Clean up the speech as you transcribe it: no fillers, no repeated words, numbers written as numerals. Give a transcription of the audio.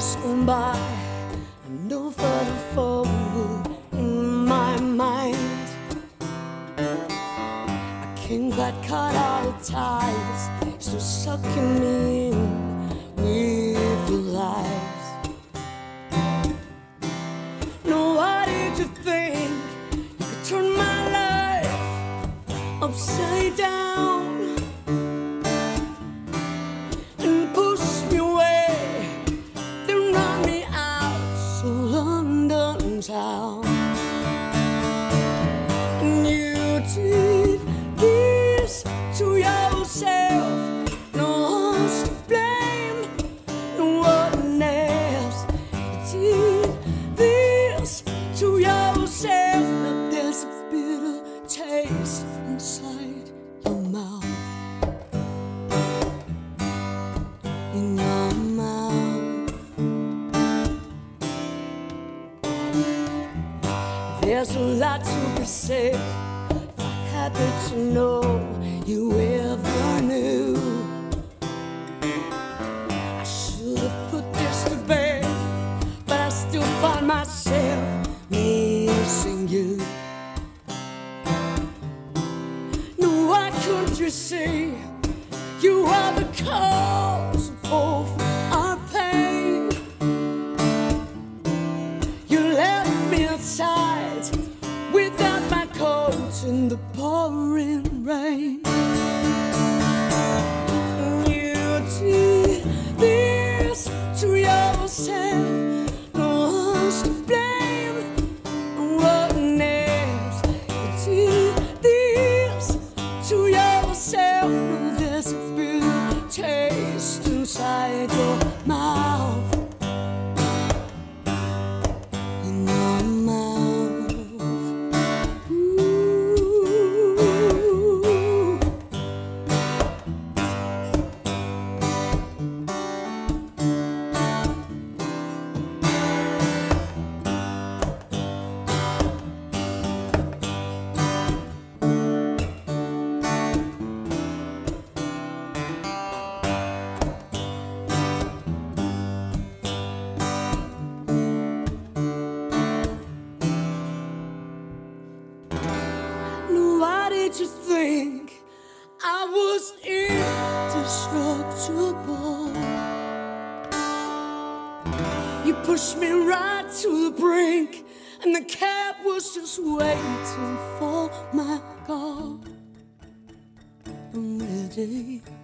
years gone by, and no further forward in my mind. I can't quite cut all the ties, still sucking me in with your lies. Now why did you think you could turn my life upside down and push me away, then run me out to London town? And you did this to yourself, no one's to blame, no one else. You did this to yourself. Now there's a bitter taste inside your mouth, in your mouth. There's a lot to be said, happy to know you ever knew. I should have put this to bed, but I still find myself missing you. No, why couldn't you see you are the cause of both our pain? You left me outside without my coat in the pouring rain. You did this to yourself, no one's to blame, no one else. You did this to yourself. Now there's a bitter taste inside your mouth, in your mouth. Why did you think I was indestructible? You pushed me right to the brink, and the cab was just waiting for my call. I'm ready.